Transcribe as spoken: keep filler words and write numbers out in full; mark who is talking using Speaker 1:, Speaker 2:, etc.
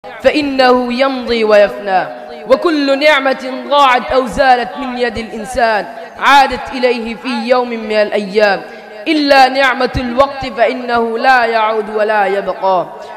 Speaker 1: فإنه يمضي ويفنى، وكل نعمة ضاعت أو زالت من يد الإنسان عادت إليه في يوم من الأيام، إلا نعمة الوقت فإنه لا يعود ولا يبقى.